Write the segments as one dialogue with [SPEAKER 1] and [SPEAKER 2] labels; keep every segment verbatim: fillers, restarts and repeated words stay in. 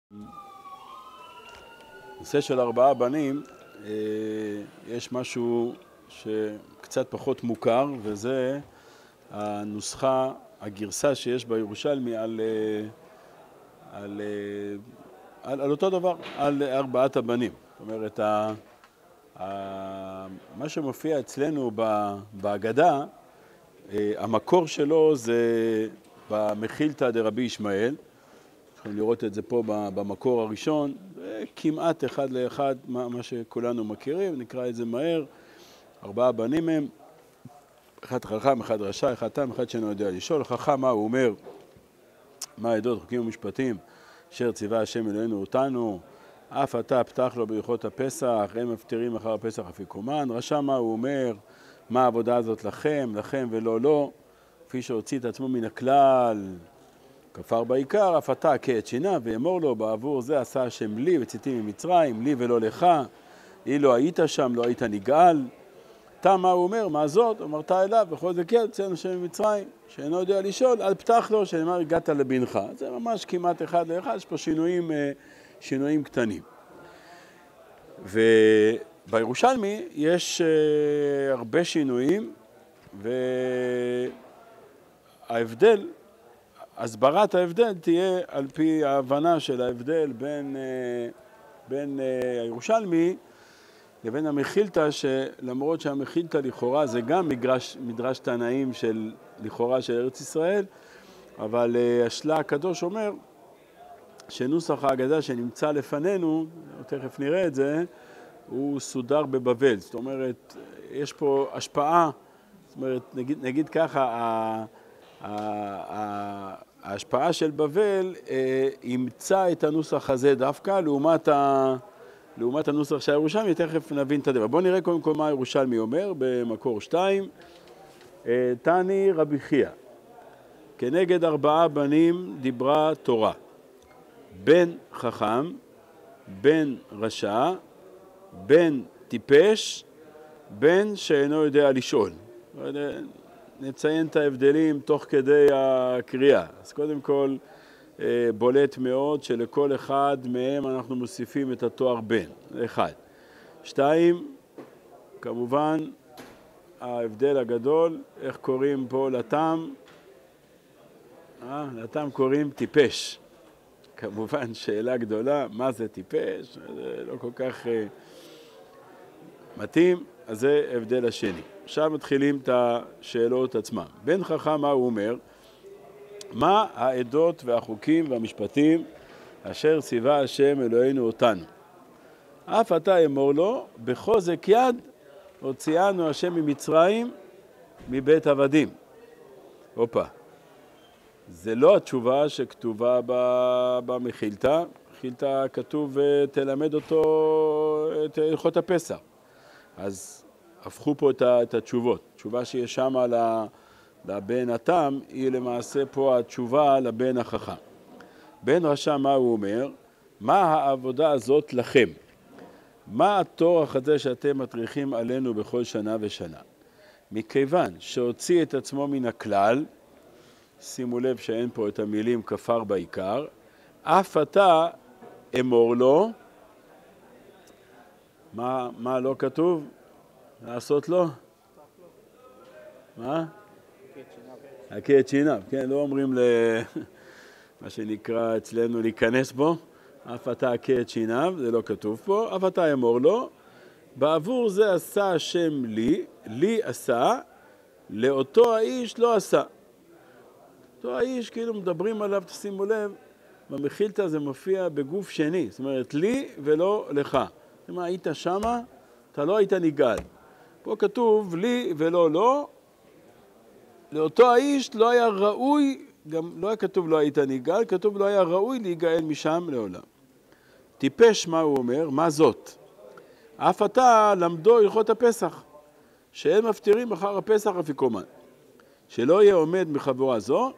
[SPEAKER 1] נושא של ארבעה בנים, יש משהו שקצת פחות מוכר, וזה הנוסחה, הגרסה שיש בירושלמי על, על, על, על אותו דבר, על ארבעת הבנים. זאת אומרת, ה, ה, מה שמופיע אצלנו בהגדה, המקור שלו זה במחילתא דרבי ישמעאל. יכולים לראות את זה פה במקור הראשון, כמעט אחד לאחד מה, מה שכולנו מכירים, נקרא את זה מהר. ארבעה בנים הם, אחד חכם, אחד רשע, אחד תם, אחד שאינו יודע לשאול. חכם, מה הוא אומר? מה העדות, חוקים ומשפטים, אשר ציווה השם אלוהינו אותנו, אף אתה פתח לו בהלכות הפסח, הם מפטירים אחר הפסח אפיקומן. רשע, מה הוא אומר? מה העבודה הזאת לכם, לכם ולא לא, כפי שהוציא את עצמו מן הכלל, כפר בעיקר, אף אתה הכה את שיניו, ואמור לו, בעבור זה עשה השם לי וצאתי ממצרים, לי ולא לך, אילו היית שם לא היית נגאל. תם, מה הוא אומר? מה זאת? אמרת אליו, בכל זה כן, יצאנו השם ממצרים, שאינו יודע לשאול, אל פתח לו, שנאמר הגעת לבנך. זה ממש כמעט אחד לאחד, יש פה שינויים, שינויים קטנים. ובירושלמי יש הרבה שינויים, וההבדל, הסברת ההבדל תהיה על פי ההבנה של ההבדל בין, בין הירושלמי לבין המחילתא, שלמרות שהמחילתא לכאורה זה גם מדרש, מדרש תנאים של לכאורה של ארץ ישראל, אבל השלה הקדוש אומר שנוסח ההגדה שנמצא לפנינו, תכף נראה את זה, הוא סודר בבבל. זאת אומרת, יש פה השפעה, זאת אומרת, נגיד, נגיד ככה, ה, ה, ההשפעה של בבל אה, אימצה את הנוסח הזה דווקא לעומת, ה, לעומת הנוסח של הירושלמי. תכף נבין את הדבר. בואו נראה קודם כל מה הירושלמי אומר במקור שתיים. אה, תני רבי חייא, כנגד ארבעה בנים דיברה תורה, בן חכם, בן רשע, בן טיפש, בן שאינו יודע לשאול. נציין את ההבדלים תוך כדי הקריאה. אז קודם כל בולט מאוד שלכל אחד מהם אנחנו מוסיפים את התואר בן. אחד. שתיים, כמובן ההבדל הגדול, איך קוראים פה לתם? אה, לתם קוראים טיפש. כמובן שאלה גדולה, מה זה טיפש? זה לא כל כך uh, מתאים, אז זה הבדל השני. עכשיו מתחילים את השאלות עצמם. בן חכם, מה הוא אומר? מה העדות והחוקים והמשפטים אשר ציווה השם אלוהינו אותנו? אף אתה אמור לו, בחוזק יד הוציאנו השם ממצרים מבית עבדים. הופה. זה לא התשובה שכתובה במחילתא. במחילתא כתוב תלמד אותו את הלכות הפסח. אז הפכו פה את התשובות. התשובה שיש שם לבן התם היא למעשה פה התשובה לבן החכם. בן רשע, מה הוא אומר? מה העבודה הזאת לכם? מה התורך הזה שאתם מטריחים עלינו בכל שנה ושנה? מכיוון שהוציא את עצמו מן הכלל, שימו לב שאין פה את המילים כפר בעיקר, אף אתה אמור לו, מה, מה לא כתוב? לעשות לו? מה? הכה את שיניו. כן, לא אומרים למה שנקרא אצלנו להיכנס בו, אף אתה הכה את שיניו, זה לא כתוב פה, אף אתה אמור לו, בעבור זה עשה השם לי, לי עשה, לאותו האיש לא עשה. אותו האיש, כאילו מדברים עליו, תשימו לב, במחילתא זה מופיע בגוף שני, זאת אומרת, לי ולא לך. זאת אומרת, היית שמה, אתה לא היית נגאל. פה כתוב, לי ולא לא, לאותו האיש לא היה ראוי, גם לא היה כתוב לא היית נגאל, כתוב לא היה ראוי להיגאל משם לעולם. טיפש, מה הוא אומר? מה זאת? אף אתה למדו הלכות הפסח, שהם מפטירים אחר הפסח אפיקומן. שלא יהיה עומד מחבורה זו,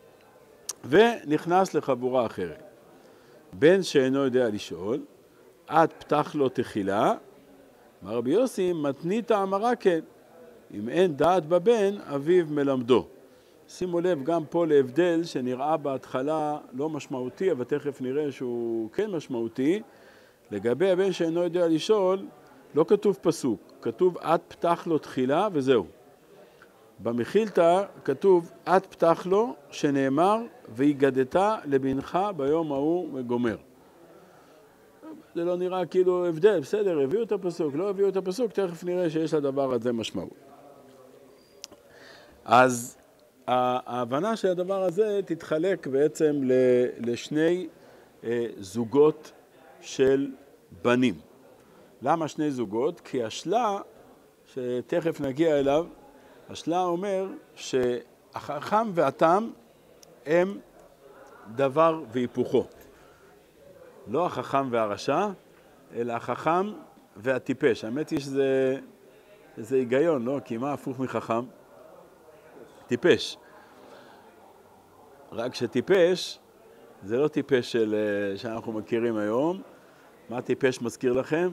[SPEAKER 1] ונכנס לחבורה אחרת. בן שאינו יודע לשאול, עד פתח לו תחילה, אמר רבי יוסי, מתנית אמרה כן, אם אין דעת בבן, אביו מלמדו. שימו לב גם פה להבדל שנראה בהתחלה לא משמעותי, אבל תכף נראה שהוא כן משמעותי. לגבי הבן שאינו יודע לשאול, לא כתוב פסוק, כתוב את פתח לו תחילה וזהו. במחילתא כתוב את פתח לו, שנאמר והיגדת לבנך ביום ההוא וגומר. זה לא נראה כאילו הבדל, בסדר, הביאו את הפסוק, לא הביאו את הפסוק, תכף נראה שיש לדבר הזה משמעות. אז ההבנה של הדבר הזה תתחלק בעצם לשני זוגות של בנים. למה שני זוגות? כי השלה, שתכף נגיע אליו, השלה אומר שהחכם והתם הם דבר והיפוכו. לא החכם והרשע, אלא החכם והטיפש. האמת היא שזה זה היגיון, לא? כי מה הפוך מחכם? טיפש. רק שטיפש, זה לא טיפש של, שאנחנו מכירים היום. מה טיפש מזכיר לכם?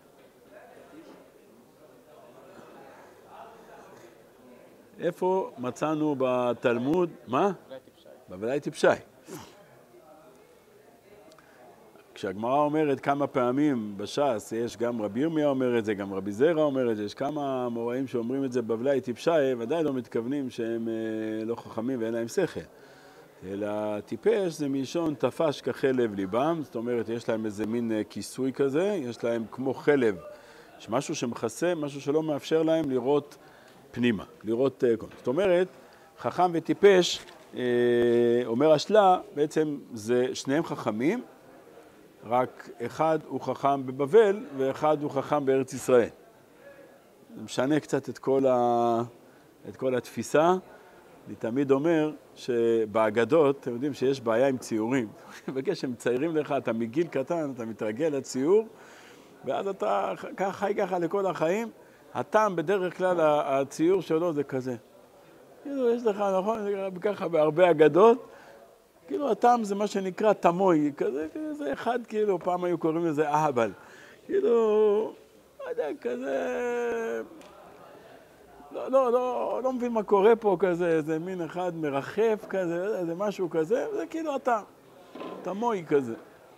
[SPEAKER 1] איפה מצאנו בתלמוד? מה? בוודאי טיפשי. כשהגמרא אומרת כמה פעמים בש"ס, יש גם רבי ירמיה אומר את זה, גם רבי זרע אומר את זה, יש כמה מוראים שאומרים את זה בבלי טיפשי, ודאי לא מתכוונים שהם לא חכמים ואין להם שכל. אלא טיפש זה מלשון תפש כחלב ליבם, זאת אומרת יש להם איזה מין כיסוי כזה, יש להם כמו חלב, יש משהו שמכסה, משהו שלא מאפשר להם לראות פנימה, לראות, זאת אומרת, חכם וטיפש, אומר השלה, בעצם זה שניהם חכמים, רק אחד הוא חכם בבבל ואחד הוא חכם בארץ ישראל. זה משנה קצת את כל, ה... את כל התפיסה. אני תמיד אומר שבאגדות, אתם יודעים שיש בעיה עם ציורים. בגלל שהם מציירים לך, אתה מגיל קטן, אתה מתרגל לציור, ואז אתה חי ככה לכל החיים. הטעם בדרך כלל הציור שלו זה כזה. כאילו יש לך, נכון, ככה בהרבה אגדות, כאילו הטעם זה מה שנקרא תמוי, כזה, זה אחד, כאילו, פעם היו קוראים לזה אהבל. כאילו, לא יודע, כזה, לא, לא, לא, לא מבין מה קורה פה כזה, זה מין אחד מרחף כזה, זה משהו כזה, זה כאילו הטעם, תמוי כזה.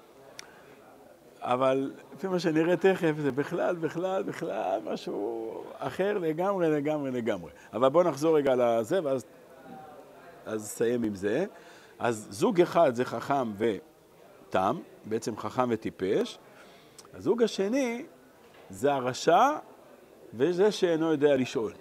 [SPEAKER 1] אבל לפי מה שנראה תכף, זה בכלל, בכלל, בכלל, משהו אחר לגמרי, לגמרי, לגמרי. אבל בואו נחזור רגע לזה, ואז אז נסיים עם זה. אז זוג אחד זה חכם ותם, בעצם חכם וטיפש. הזוג השני זה הרשע וזה שאינו יודע לשאול.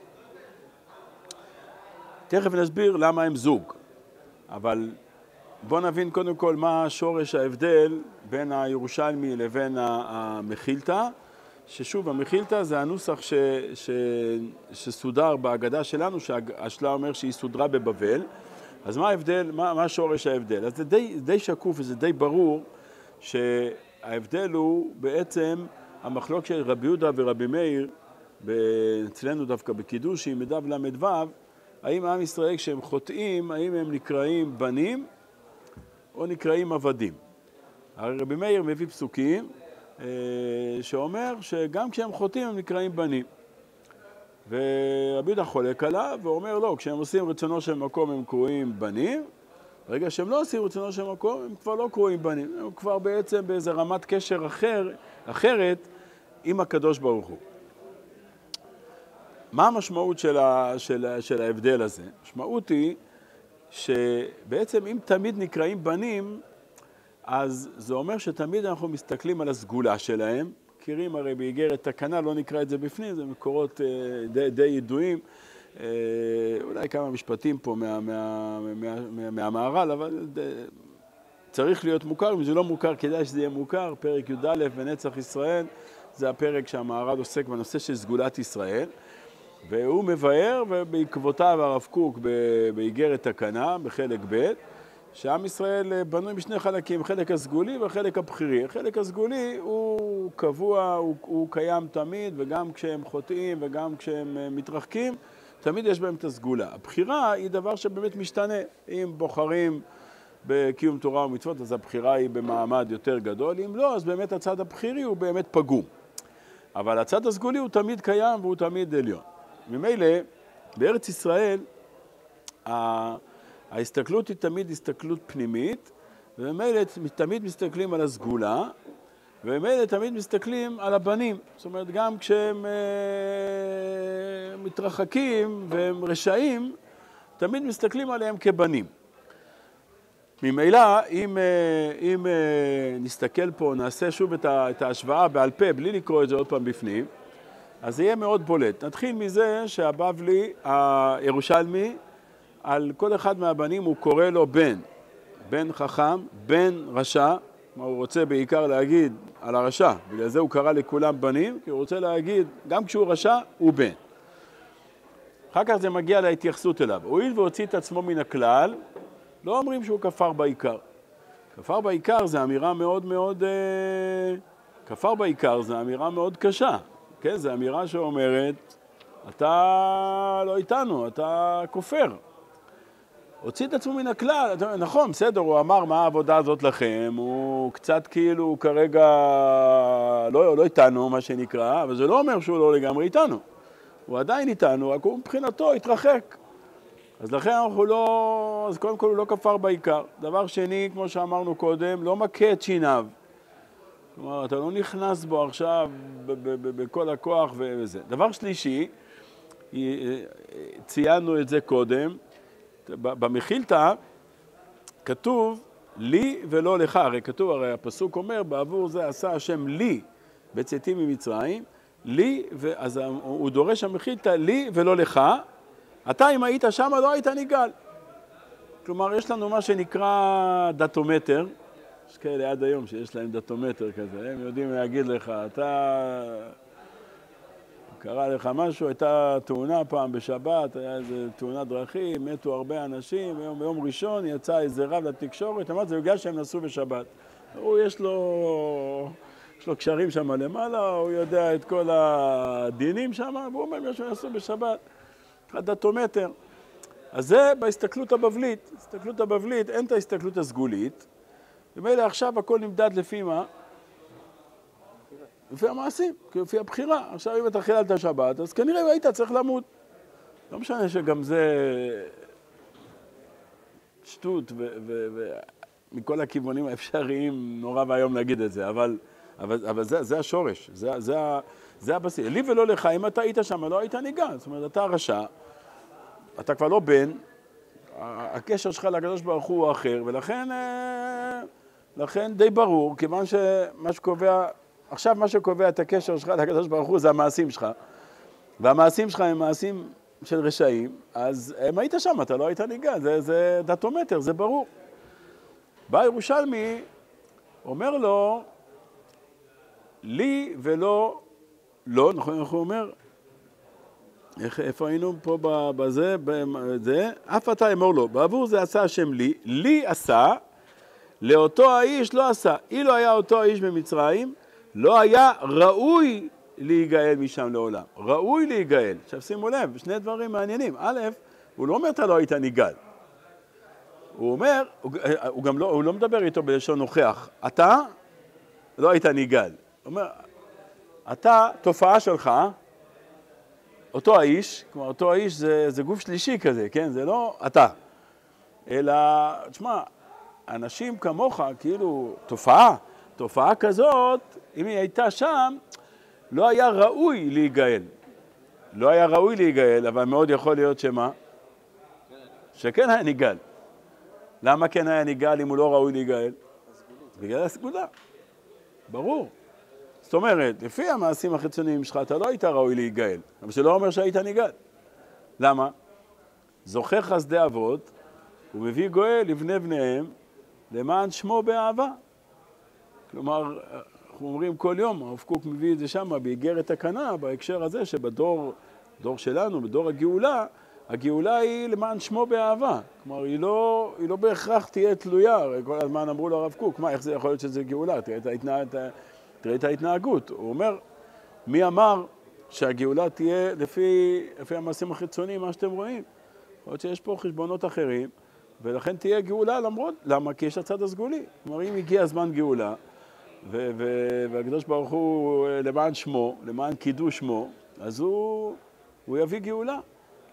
[SPEAKER 1] תכף נסביר למה הם זוג, אבל בואו נבין קודם כל מה שורש ההבדל בין הירושלמי לבין המחילתא, ששוב, המחילתא זה הנוסח ש, ש, שסודר בהגדה שלנו, שהשלה אומר שהיא סודרה בבבל. אז מה ההבדל, מה, מה שורש ההבדל? אז זה די, די שקוף וזה די ברור שההבדל הוא בעצם המחלוק של רבי יהודה ורבי מאיר, אצלנו דווקא בקידושין, מדף למד וו, האם עם ישראל כשהם חוטאים, האם הם נקראים בנים או נקראים עבדים. הרי רבי מאיר מביא פסוקים שאומר שגם כשהם חוטאים הם נקראים בנים. ורבי יהודה חולק עליו ואומר לא, כשהם עושים רצונו של מקום הם קרואים בנים, ברגע שהם לא עושים רצונו של מקום הם כבר לא קרואים בנים, הם כבר בעצם באיזה רמת קשר אחר, אחרת עם הקדוש ברוך הוא. מה המשמעות של, ה, של, של ההבדל הזה? המשמעות היא שבעצם אם תמיד נקראים בנים, אז זה אומר שתמיד אנחנו מסתכלים על הסגולה שלהם, מכירים הרי באיגרת תקנה, לא נקרא את זה בפנים, זה מקורות די, די ידועים, אולי כמה משפטים פה מה, מה, מה, מה, מהמהר"ל, אבל צריך להיות מוכר, אם זה לא מוכר כדאי שזה יהיה מוכר, פרק י"א בנצח ישראל, זה הפרק שהמהר"ל עוסק בנושא של סגולת ישראל, והוא מבאר, ובעקבותיו הרב קוק באיגרת תקנה, בחלק ב', שעם ישראל בנוי בשני חלקים, חלק הסגולי וחלק הבחירי. החלק הסגולי הוא קבוע, הוא, הוא קיים תמיד, וגם כשהם חוטאים וגם כשהם מתרחקים, תמיד יש בהם את הסגולה. הבחירה היא דבר שבאמת משתנה. אם בוחרים בקיום תורה ומצוות, אז הבחירה היא במעמד יותר גדול. אם לא, אז באמת הצד הבחירי הוא באמת פגום. אבל הצד הסגולי הוא תמיד קיים והוא תמיד עליון. ממילא, בארץ ישראל, ההסתכלות היא תמיד הסתכלות פנימית, וממילא תמיד מסתכלים על הסגולה, וממילא תמיד מסתכלים על הבנים. זאת אומרת, גם כשהם אה, מתרחקים והם רשעים, תמיד מסתכלים עליהם כבנים. ממילא, אם, אם נסתכל פה, נעשה שוב את ההשוואה בעל פה, בלי לקרוא את זה עוד פעם בפנים, אז זה יהיה מאוד בולט. נתחיל מזה שהבבלי, הירושלמי, על כל אחד מהבנים הוא קורא לו בן. בן חכם, בן רשע, מה הוא רוצה בעיקר להגיד על הרשע. בגלל זה הוא קרא לכולם בנים, כי הוא רוצה להגיד, גם כשהוא רשע, הוא בן. אחר כך זה מגיע להתייחסות אליו. הואיל והוציא את עצמו מן הכלל, לא אומרים שהוא כפר בעיקר. כפר בעיקר זה אמירה מאוד מאוד... כפר בעיקר זה אמירה מאוד קשה. כן? זה אמירה שאומרת, אתה לא איתנו, אתה כופר. הוציא את עצמו מן הכלל. נכון, בסדר, הוא אמר מה העבודה הזאת לכם, הוא קצת כאילו כרגע לא, לא איתנו, מה שנקרא, אבל זה לא אומר שהוא לא לגמרי איתנו. הוא עדיין איתנו, רק הוא מבחינתו התרחק. אז לכן אנחנו לא, אז קודם כל הוא לא כפר בעיקר. דבר שני, כמו שאמרנו קודם, לא מכה את שיניו. כלומר, אתה לא נכנס בו עכשיו בכל הכוח וזה. דבר שלישי, ציינו את זה קודם, במחילתא כתוב לי ולא לך. הרי כתוב, הרי הפסוק אומר, בעבור זה עשה השם לי בצאתי ממצרים, לי, אז הוא דורש המחילתא לי ולא לך, אתה אם היית שם לא היית ניגל. כלומר, יש לנו מה שנקרא דטומטר, יש כאלה עד היום שיש להם דטומטר כזה, הם יודעים להגיד לך, אתה... קרה לך משהו, הייתה תאונה פעם בשבת, היה איזו תאונת דרכים, מתו הרבה אנשים, ביום, ביום ראשון יצא איזה רב לתקשורת, אמרת, זה בגלל שהם נסעו בשבת. הוא יש לו... יש לו קשרים שם למעלה, הוא יודע את כל הדינים שם, והוא אומר, יש לו נסעו בשבת. הדטומטר. אז זה בהסתכלות הבבלית. בהסתכלות הבבלית אין את ההסתכלות הסגולית. ומילא עכשיו הכל נמדד לפי מה? לפי המעשים, לפי הבחירה. עכשיו אם אתה חיללת שבת, אז כנראה היית צריך למות. לא משנה שגם זה שטות ומכל הכיוונים האפשריים נורא והיום להגיד את זה, אבל, אבל, אבל זה, זה השורש, זה, זה, זה הבסיס. לי ולא לך, אם אתה היית שם, לא היית ניגע. זאת אומרת, אתה רשע, אתה כבר לא בן, הקשר שלך לקדוש ברוך הוא אחר, ולכן לכן די ברור, כיוון שמה שקובע, עכשיו מה שקובע את הקשר שלך לקדוש ברוך הוא זה המעשים שלך, והמעשים שלך הם מעשים של רשעים, אז אם היית שם, אתה לא היית ניגע, זה, זה דטומטר, זה ברור. בא ירושלמי, אומר לו, לי ולא, לא, נכון, איך הוא אומר? איך, איפה היינו פה בזה, בזה? אף אתה אמור לו, בעבור זה עשה השם לי, לי עשה, לאותו האיש לא עשה. אילו היה אותו האיש במצרים, לא היה ראוי להיגאל משם לעולם. ראוי להיגאל. עכשיו שימו לב, שני דברים מעניינים. א', הוא לא אומר אתה לא היית ניגאל. הוא אומר, הוא, הוא גם לא, הוא לא מדבר איתו בלשון נוכח. אתה לא היית ניגאל. הוא אומר, אתה, תופעה שלך, אותו האיש, כלומר אותו האיש זה, זה גוף שלישי כזה, כן? זה לא אתה. אלא, תשמע, אנשים כמוך, כאילו, תופעה, תופעה כזאת, אם היא הייתה שם, לא היה ראוי להיגאל. לא היה ראוי להיגאל, אבל מאוד יכול להיות שמה? שכן היה ניגאל. למה כן היה ניגאל אם הוא לא ראוי להיגאל? בגלל הסגולה. ברור. זאת אומרת, לפי המעשים החיצוניים שלך, אתה לא היית ראוי להיגאל, אבל זה לא אומר שהיית ניגאל. למה? זוכר חסדי אבות, הוא מביא גואל לבני בניהם, למען שמו באהבה. כלומר, אנחנו אומרים כל יום, הרב קוק מביא את זה שם, באיגרת הקנה, בהקשר הזה שבדור דור שלנו, בדור הגאולה, הגאולה היא למען שמו באהבה. כלומר, היא לא, היא לא בהכרח תהיה תלויה. כל הזמן אמרו לו הרב קוק, מה, איך זה יכול להיות שזה גאולה? תראה את ההתנהגות. תראה את ההתנהגות. הוא אומר, מי אמר שהגאולה תהיה לפי, לפי המעשים החיצוניים, מה שאתם רואים? יכול להיות שיש פה חשבונות אחרים, ולכן תהיה גאולה למרות, למה? כי יש הצד הסגולי. כלומר, אם הגיע הזמן גאולה, ו- ו- והקדוש ברוך הוא למען שמו, למען קידוש שמו, אז הוא, הוא יביא גאולה.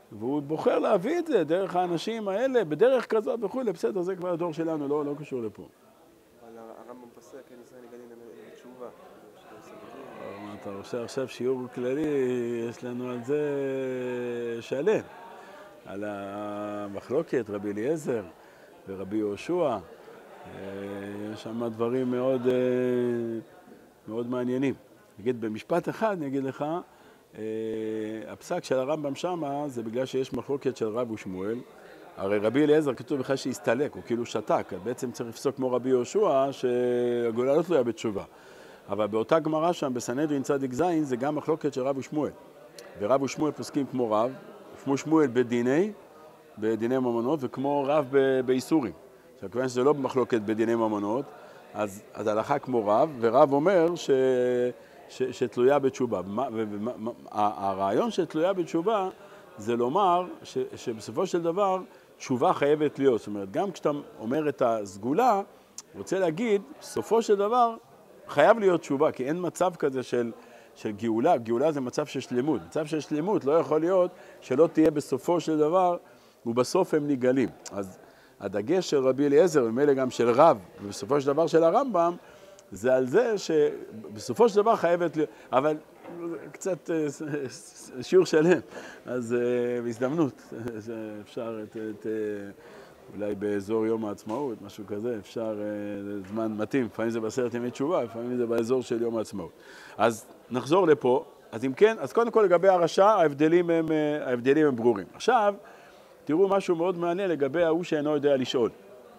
[SPEAKER 1] והוא בוחר להביא את זה דרך האנשים האלה, בדרך כזאת וכו', בסדר, זה כבר הדור שלנו, לא, לא קשור לפה.
[SPEAKER 2] אבל הרמב"ם פוסק, אין ישראל נגלים לתשובה.
[SPEAKER 1] מה אתה רוצה עכשיו שיעור כללי, יש לנו על זה שלם, על המחלוקת, רבי אליעזר ורבי יהושע, יש שם דברים מאוד, מאוד מעניינים. נגיד במשפט אחד, אני אגיד לך, הפסק של הרמב"ם שמה זה בגלל שיש מחלוקת של רב ושמואל. הרי רבי אליעזר כתוב בכלל שהסתלק, הוא כאילו שתק, בעצם צריך לפסוק כמו רבי יהושע שהגאולה לא תלויה בתשובה. אבל באותה גמרא שם בסנהדרין צדיק זין זה גם מחלוקת של רב ושמואל. ורב ושמואל פוסקים כמו רב, כמו שמואל בדיני, בדיני ממונות, וכמו רב באיסורים. עכשיו כיוון שזה לא במחלוקת בדיני ממונות, אז, אז הלכה כמו רב, ורב אומר ש... ש, שתלויה בתשובה. ומה, ומה, הרעיון שתלויה בתשובה זה לומר ש, שבסופו של דבר תשובה חייבת להיות. זאת אומרת, גם כשאתה אומר את הסגולה, רוצה להגיד, בסופו של דבר חייב להיות תשובה, כי אין מצב כזה של, של גאולה. גאולה זה מצב של שלמות. מצב של שלמות לא יכול להיות שלא תהיה בסופו של דבר, ובסוף הם נגלים. אז הדגש של רבי אליעזר, ומילא גם של רב, ובסופו של דבר של הרמב"ם, זה על זה שבסופו של דבר חייבת להיות, אבל קצת שיעור שלם, אז בהזדמנות, אפשר את, את, אולי באזור יום העצמאות, משהו כזה, אפשר זמן מתאים, לפעמים זה בעשרת ימי תשובה, לפעמים זה באזור של יום העצמאות. אז נחזור לפה, אז אם כן, אז קודם כל לגבי הרשע, ההבדלים הם, ההבדלים הם ברורים. עכשיו, תראו משהו מאוד מעניין לגבי ההוא שאינו יודע לשאול.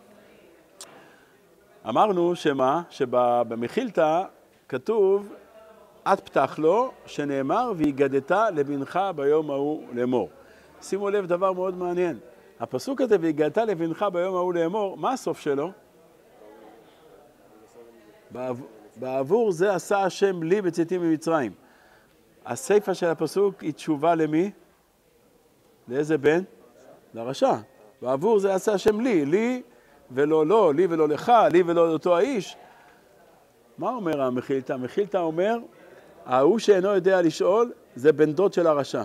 [SPEAKER 1] אמרנו שמה? שבמחילתא כתוב, את פתח לו, שנאמר, והגדת לבנך ביום ההוא לאמור. שימו לב דבר מאוד מעניין. הפסוק הזה, והגדת לבנך ביום ההוא לאמור, מה הסוף שלו? בעבור זה עשה השם לי בצאתי ממצרים. הסיפא של הפסוק היא תשובה למי? לאיזה בן? לרשע. בעבור זה עשה השם לי, לי ולא לא, לי ולא לך, לי ולא לאותו האיש. מה אומר המחילתא? המחילתא אומר, ההוא שאינו יודע לשאול, זה בן דוד של הרשע.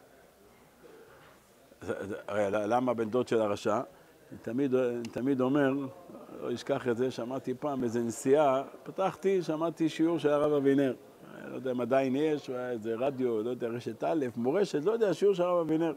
[SPEAKER 1] למה בן דוד של הרשע? אני תמיד, אני תמיד אומר, לא אשכח את זה, שמעתי פעם איזה נסיעה, פתחתי, שמעתי שיעור של הרב אבינר. לא יודע אם עדיין יש, איזה רדיו, לא יודע, רשת א', מורשת, לא יודע, שיעור של הרב אבינר.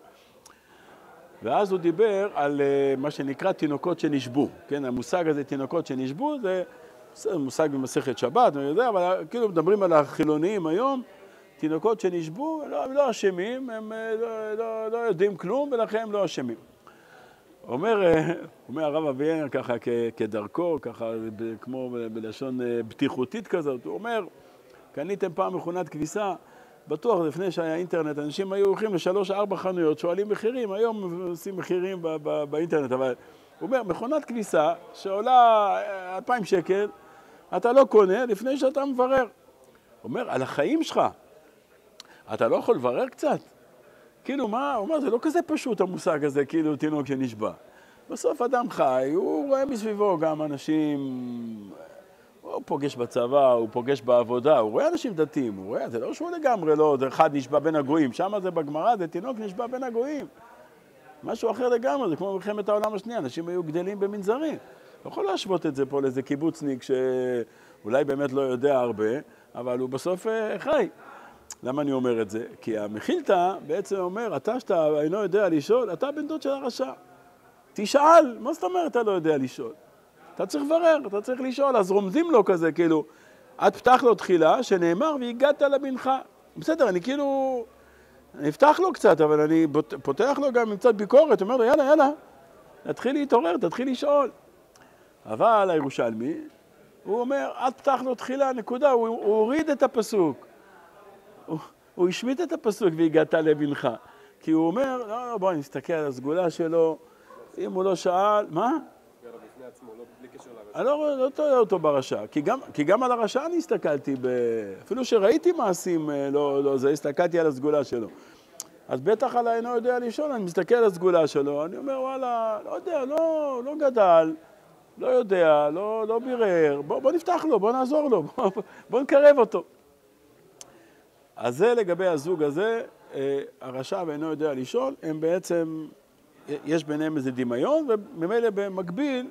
[SPEAKER 1] ואז הוא דיבר על uh, מה שנקרא תינוקות שנשבו. כן, המושג הזה, תינוקות שנשבו, זה מושג במסכת שבת, אני יודע, אבל כאילו מדברים על החילוניים היום, תינוקות שנשבו, לא, הם לא אשמים, הם לא, לא, לא יודעים כלום, ולכן הם לא אשמים. אומר, אומר הרב אבינר ככה כ, כדרכו, ככה כמו בלשון בטיחותית כזאת, הוא אומר, קניתם פעם מכונת כביסה, בטוח לפני שהיה אינטרנט, אנשים היו הולכים לשלוש ארבע חנויות, שואלים מחירים, היום עושים מחירים ב- ב- באינטרנט, אבל הוא אומר, מכונת כביסה שעולה אלפיים שקל, אתה לא קונה לפני שאתה מברר. הוא אומר, על החיים שלך, אתה לא יכול לברר קצת? כאילו מה, הוא אומר, זה לא כזה פשוט המושג הזה, כאילו תינוק שנשבע. בסוף אדם חי, הוא רואה מסביבו גם אנשים, הוא פוגש בצבא, הוא פוגש בעבודה, הוא רואה אנשים דתיים, הוא רואה, זה לא שהוא לגמרי לא, זה אחד נשבע בין הגויים, שם זה בגמרא, זה תינוק נשבע בין הגויים. משהו אחר לגמרי, זה כמו מלחמת העולם השנייה, אנשים היו גדלים במנזרים. לא יכול להשוות את זה פה לאיזה קיבוצניק שאולי באמת לא יודע הרבה, אבל הוא בסוף חי. למה אני אומר את זה? כי המחילתא בעצם אומר, אתה שאתה אינו יודע לשאול, אתה בן דוד של הרשע. תשאל, מה זאת אומרת אתה לא יודע לשאול? אתה צריך לברר, אתה צריך לשאול, אז רומזים לו כזה, כאילו, את פתח לו תחילה, שנאמר, והגעת לבנך. בסדר, אני כאילו, אני אפתח לו קצת, אבל אני פותח לו גם עם קצת ביקורת, אומר לו, יאללה, יאללה, תתחיל להתעורר, תתחיל לשאול. אבל הירושלמי, הוא אומר, את פתח לו תחילה, נקודה, הוא, הוא הוריד את הפסוק. הוא, הוא השמיט את הפסוק, והגעת לבנך. כי הוא אומר, לא, לא, בוא, נסתכל על הסגולה שלו, אם הוא לא שאל, מה? אני לא, לא תולה אותו ברשע, כי גם, כי גם על הרשע אני הסתכלתי, ב... אפילו שראיתי מעשים, לא, לא, זה, הסתכלתי על הסגולה שלו. אז בטח על אינו יודע לשאול, אני מסתכל על הסגולה שלו, אני אומר, וואלה, לא יודע, לא, לא גדל, לא יודע, לא, לא בירר, בוא, בוא נפתח לו, בוא נעזור לו, בוא, בוא נקרב אותו. אז זה לגבי הזוג הזה, הרשע ואינו יודע לשאול, הם בעצם, יש ביניהם איזה דמיון, וממילא במקביל,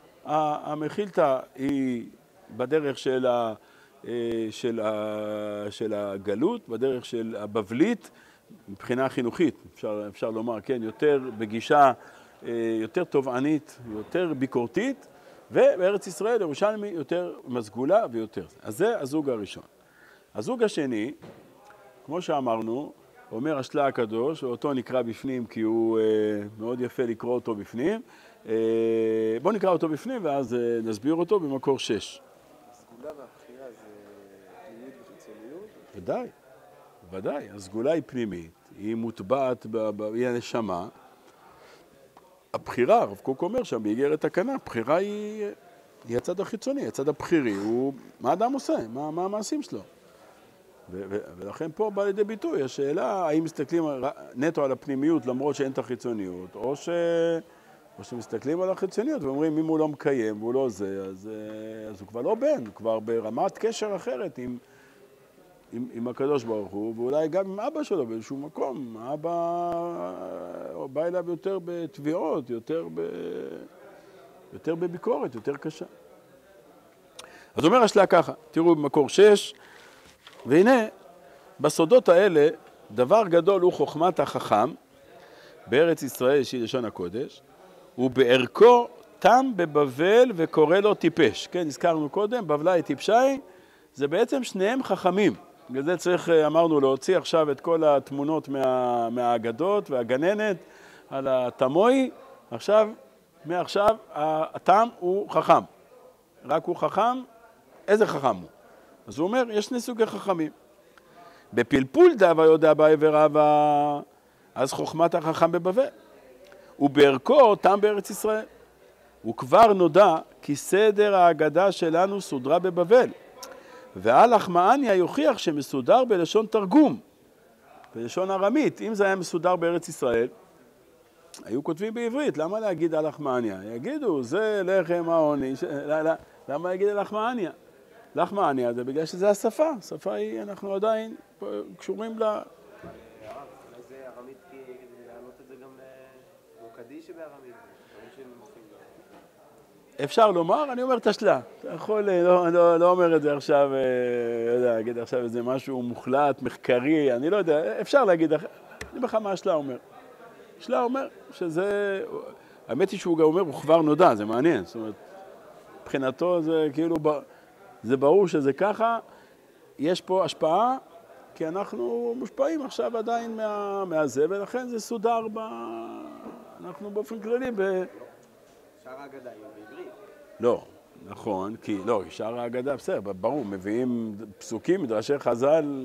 [SPEAKER 1] המחילתא היא בדרך של, ה, של, ה, של הגלות, בדרך של הבבלית, מבחינה חינוכית, אפשר, אפשר לומר, כן, יותר בגישה, יותר תובענית, יותר ביקורתית, ובארץ ישראל, ירושלמי, יותר מסגולה ויותר. אז זה הזוג הראשון. הזוג השני, כמו שאמרנו, אומר השלה הקדוש, ואותו נקרא בפנים כי הוא אה, מאוד יפה לקרוא אותו בפנים. אה, בואו נקרא אותו בפנים ואז אה, נסביר אותו במקור שש.
[SPEAKER 2] הסגולה והבחירה זה פנימיות וחיצוניות?
[SPEAKER 1] ודאי, ודאי. הסגולה היא פנימית, היא מוטבעת, היא הנשמה. הבחירה, הרב קוק אומר שם באיגרת תקנה, הבחירה היא, היא הצד החיצוני, הצד הבחירי, הוא מה האדם עושה, מה, מה המעשים שלו. ו- ו- ולכן פה בא לידי ביטוי השאלה האם מסתכלים נטו על הפנימיות למרות שאין את החיצוניות, או, ש... או שמסתכלים על החיצוניות ואומרים אם הוא לא מקיים והוא לא זה, אז, אז הוא כבר לא בן, הוא כבר ברמת קשר אחרת עם, עם, עם הקדוש ברוך הוא, ואולי גם עם אבא שלו באיזשהו מקום. אבא בא אליו יותר בתביעות, יותר, ב... יותר בביקורת, יותר קשה. אז אומר השלה ככה, תראו במקור שש, והנה, בסודות האלה, דבר גדול הוא חוכמת החכם, בארץ ישראל שהיא לשון הקודש, ובערכו תם בבבל וקורא לו טיפש. כן, הזכרנו קודם, בבלי טיפשי, זה בעצם שניהם חכמים. בגלל זה צריך, אמרנו, להוציא עכשיו את כל התמונות מה, מהאגדות והגננת על התמוי. עכשיו, מעכשיו, התם הוא חכם. רק הוא חכם, איזה חכם הוא? אז הוא אומר, יש שני סוגי חכמים. בפלפול דאבה יודע באי ורבא, אז חוכמת החכם בבבל. ובערכו תם בארץ ישראל. וכבר נודע כי סדר ההגדה שלנו סודרה בבבל. והלך מעניה יוכיח שמסודר בלשון תרגום, בלשון ארמית. אם זה היה מסודר בארץ ישראל, היו כותבים בעברית. למה להגיד הלך מעניה? יגידו, זה לחם העוני. ש... למה להגיד הלך מעניה? לחמניה זה בגלל שזה השפה, השפה היא, אנחנו עדיין קשורים ל...
[SPEAKER 2] הרב, אולי זה ארמית כדי להעלות את זה גם למוקדי שבארמית,
[SPEAKER 1] אפשר לומר, אני אומר את השלה, אתה יכול, לא, לא, לא אומר את זה עכשיו, לא יודע, להגיד עכשיו איזה משהו מוחלט, מחקרי, אני לא יודע, אפשר להגיד, אני אומר לך מה השלה אומר. השלה אומר שזה, האמת היא שהוא גם אומר, הוא כבר נודע, זה מעניין, זאת אומרת, מבחינתו זה כאילו... זה ברור שזה ככה, יש פה השפעה, כי אנחנו מושפעים עכשיו עדיין מה, מהזה, ולכן זה סודר ב... אנחנו באופן כללי ב...
[SPEAKER 2] שער ההגדה היא בעברית.
[SPEAKER 1] לא, נכון, כי לא, שער ההגדה, בסדר, ברור, מביאים פסוקים, מדרשי חז"ל,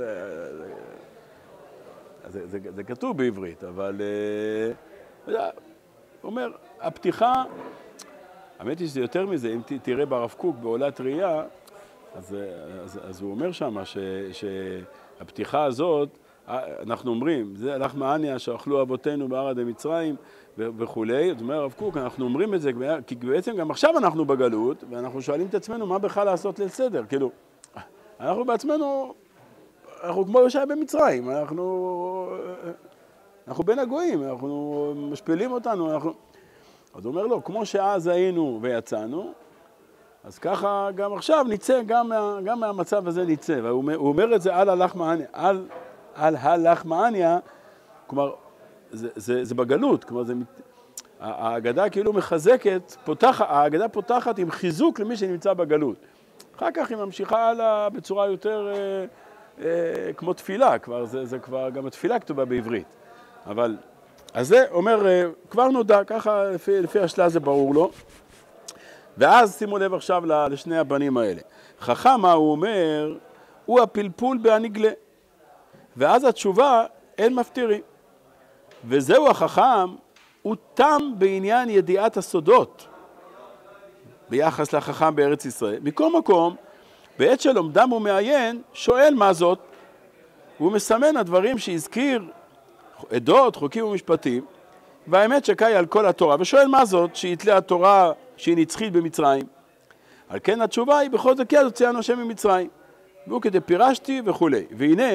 [SPEAKER 1] זה, זה, זה כתוב בעברית, אבל הוא אומר, הפתיחה, האמת היא שזה יותר מזה, אם תראה ברב קוק בעולת ראייה, אז, אז, אז הוא אומר שם ש, שהפתיחה הזאת, אנחנו אומרים, זה הלך מעניה שאכלו אבותינו בארץ מצרים וכולי, זאת אומרת הרב קוק, אנחנו אומרים את זה, כי בעצם גם עכשיו אנחנו בגלות, ואנחנו שואלים את עצמנו מה בכלל לעשות ליל סדר, כאילו, אנחנו בעצמנו, אנחנו כמו יושע במצרים, אנחנו, אנחנו בין הגויים, אנחנו משפילים אותנו, אנחנו... אז הוא אומר לו, כמו שאז היינו ויצאנו, אז ככה גם עכשיו ניצא, גם, מה, גם מהמצב הזה ניצא. והוא הוא אומר את זה על הלך מעניה, על, על הלך מעניה, כלומר, זה, זה, זה בגלות, כלומר, זה, ההגדה כאילו מחזקת, פותחת, ההגדה פותחת עם חיזוק למי שנמצא בגלות. אחר כך היא ממשיכה הלאה בצורה יותר אה, אה, כמו תפילה, כבר, זה, זה כבר, גם התפילה כתובה בעברית. אבל, אז זה אומר, אה, כבר נודע, ככה לפי, לפי השלה זה ברור לו. ואז שימו לב עכשיו לשני הבנים האלה. חכם, מה הוא אומר, הוא הפלפול בהנגלה. ואז התשובה, אין מפתירים. וזהו החכם, הוא תם בעניין ידיעת הסודות, ביחס לחכם בארץ ישראל. מכל מקום, בעת שלומדם הוא מעיין, שואל מה זאת. הוא מסמן הדברים שהזכיר, עדות, חוקים ומשפטים, והאמת שקאי על כל התורה, ושואל מה זאת, שיתלה התורה שהיא נצחית במצרים. על כן התשובה היא, בכל זאת כי אז הוציאנו השם ממצרים. והוא כדי פירשתי וכו'. והנה,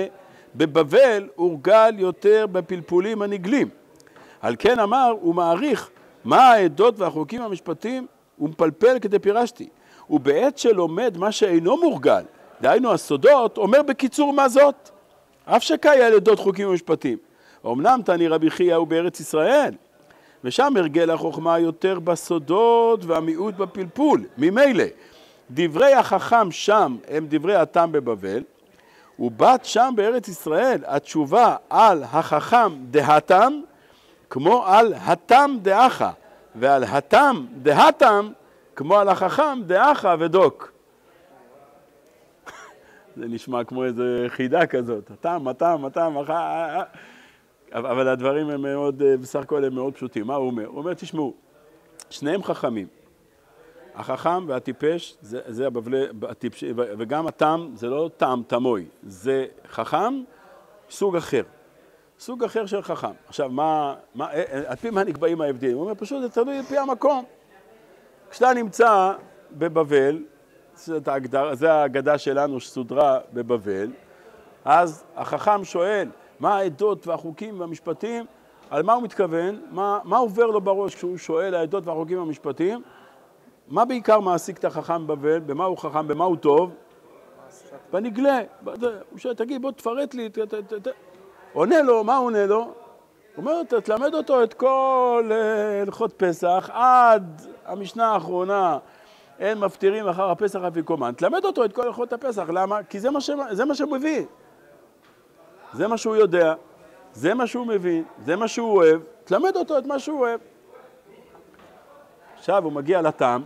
[SPEAKER 1] בבבל הורגל יותר בפלפולים הנגלים. על כן אמר, הוא מעריך מה העדות והחוקים המשפטיים, הוא מפלפל כדי פירשתי. ובעת שלומד מה שאינו מורגל, דהיינו הסודות, אומר בקיצור מה זאת? אף שקאי על עדות חוקים ומשפטים. אמנם תני רבי חייא הוא בארץ ישראל, ושם הרגל החוכמה יותר בסודות והמיעוט בפלפול. ממילא, דברי החכם שם הם דברי התם בבבל, ובת שם בארץ ישראל התשובה על החכם דהתם, כמו על התם דאחה, ועל התם דהתם, כמו על החכם דאחה ודוק. זה נשמע כמו איזה חידה כזאת, התם, התם, התם, התם, אבל הדברים הם מאוד, בסך הכל הם מאוד פשוטים. מה הוא אומר? הוא אומר, תשמעו, שניהם חכמים. החכם והטיפש, זה, זה הבבלי, הטיפש, וגם התם, זה לא תם, תמוי, זה חכם, סוג אחר. סוג אחר של חכם. עכשיו, מה, מה, על פי מה נקבעים ההבדלים? הוא אומר, פשוט זה תלוי על פי המקום. כשאתה נמצא בבבל, זה ההגדה שלנו שסודרה בבבל, אז החכם שואל, מה העדות והחוקים והמשפטים, על מה הוא מתכוון, מה, מה עובר לו בראש כשהוא שואל העדות והחוקים והמשפטים, מה בעיקר מעסיק את החכם בבבל, במה הוא חכם, במה הוא טוב? בנגלה. הוא שואל, תגיד, בוא תפרט לי, ת, ת, ת, ת. עונה לו, מה עונה לו? הוא אומר, תלמד אותו את כל הלכות פסח, עד המשנה האחרונה, אין מפטירים אחר הפסח אפיקומן. תלמד אותו את כל הלכות הפסח, למה? כי זה מה, ש... זה מה שהוא מביא. זה מה שהוא יודע, זה מה שהוא מבין, זה מה שהוא אוהב, תלמד אותו את מה שהוא אוהב. עכשיו הוא מגיע לתם,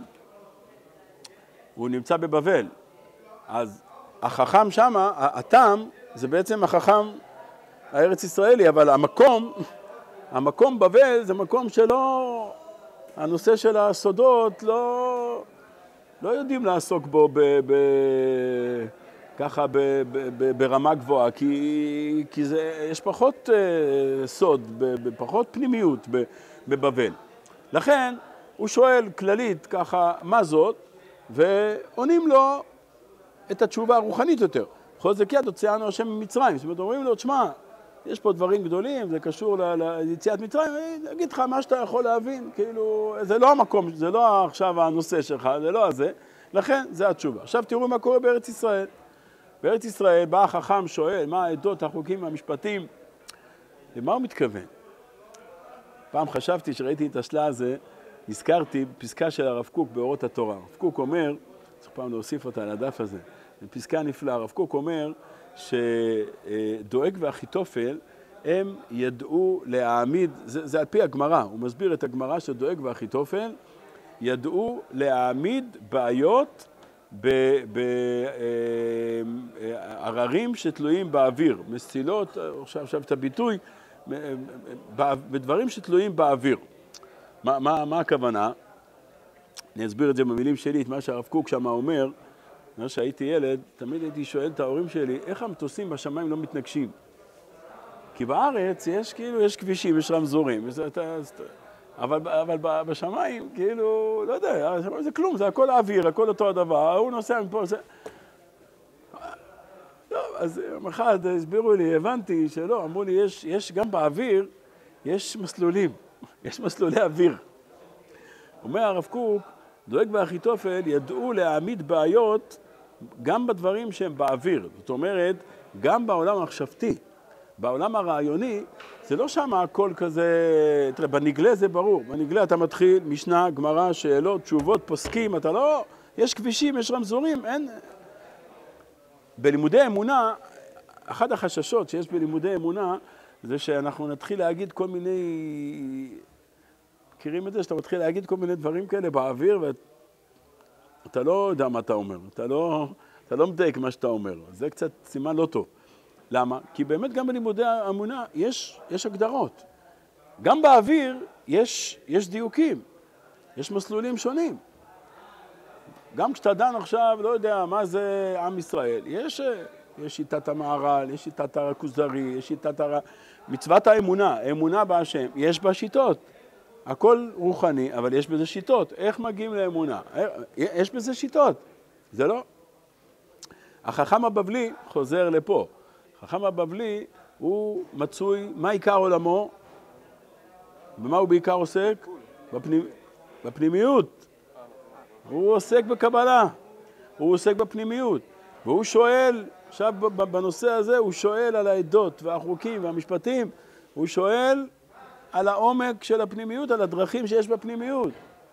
[SPEAKER 1] הוא נמצא בבבל, אז החכם שמה, התם, זה בעצם החכם הארץ ישראלי, אבל המקום, המקום בבל זה מקום שלא, הנושא של הסודות לא, לא יודעים לעסוק בו ב... ב ככה ב, ב, ב, ברמה גבוהה, כי, כי זה, יש פחות uh, סוד, ב, פחות פנימיות ב, בבבל. לכן הוא שואל כללית ככה מה זאת, ועונים לו את התשובה הרוחנית יותר. בכל זה כי עד הוציאנו השם ממצרים. זאת אומרת, אומרים לו, תשמע, יש פה דברים גדולים, זה קשור ליציאת מצרים, אני אגיד לך מה שאתה יכול להבין, כאילו, זה לא המקום, זה לא עכשיו הנושא שלך, זה לא הזה, לכן זה התשובה. עכשיו תראו מה קורה בארץ ישראל. בארץ ישראל בא החכם שואל, מה העדות, החוקים, המשפטים? למה הוא מתכוון? פעם חשבתי שראיתי את השלה הזה, נזכרתי בפסקה של הרב קוק באורות התורה. הרב קוק אומר, צריך פעם להוסיף אותה לדף הזה, זו פסקה נפלאה. הרב קוק אומר שדואג ואחיתופל הם ידעו להעמיד, זה, זה על פי הגמרא, הוא מסביר את הגמרא שדואג ואחיתופל, ידעו להעמיד בעיות בעררים שתלויים באוויר, מסילות, עכשיו, עכשיו את הביטוי, בדברים שתלויים באוויר. מה, מה, מה הכוונה? אני אסביר את זה במילים שלי, את מה שהרב קוק שם אומר, מה שהייתי ילד, תמיד הייתי שואל את ההורים שלי, איך המטוסים בשמיים לא מתנגשים? כי בארץ יש כאילו, יש כבישים, יש רמזורים, יש, אבל, אבל בשמיים, כאילו, לא יודע, זה כלום, זה הכל האוויר, הכל אותו הדבר, הוא נוסע מפה, זה... לא, אז יום אחד הסבירו לי, הבנתי שלא, אמרו לי, יש, יש גם באוויר, יש מסלולים, יש מסלולי אוויר. אומר הרב קוק, דואג ואחיתופל ידעו להעמיד בעיות גם בדברים שהם באוויר. זאת אומרת, גם בעולם המחשבתי, בעולם הרעיוני, זה לא שם הכל כזה, תראה, בנגלה זה ברור, בנגלה אתה מתחיל משנה, גמרא, שאלות, תשובות, פוסקים, אתה לא, יש כבישים, יש רמזורים, אין... בלימודי אמונה, אחד החששות שיש בלימודי אמונה, זה שאנחנו נתחיל להגיד כל מיני, מכירים את זה, שאתה מתחיל להגיד כל מיני דברים כאלה באוויר, ואתה לא יודע מה אתה אומר, אתה לא, אתה לא מדייק מה שאתה אומר, זה קצת סימן לא טוב. למה? כי באמת גם בלימודי האמונה יש, יש הגדרות. גם באוויר יש, יש דיוקים, יש מסלולים שונים. גם כשאתה דן עכשיו, לא יודע מה זה עם ישראל, יש, יש שיטת המהר"ל, יש שיטת הכוזרי, יש שיטת הר... מצוות האמונה, אמונה בהשם, יש בה שיטות. הכל רוחני, אבל יש בזה שיטות. איך מגיעים לאמונה? יש בזה שיטות. זה לא. החכם הבבלי חוזר לפה. החכם הבבלי הוא מצוי, מה עיקר עולמו? במה הוא בעיקר עוסק? בפנימ... בפנימיות. הוא עוסק בקבלה, הוא עוסק בפנימיות. והוא שואל, עכשיו בנושא הזה, הוא שואל על העדות והחוקים והמשפטים, הוא שואל על העומק של הפנימיות, על הדרכים שיש בפנימיות.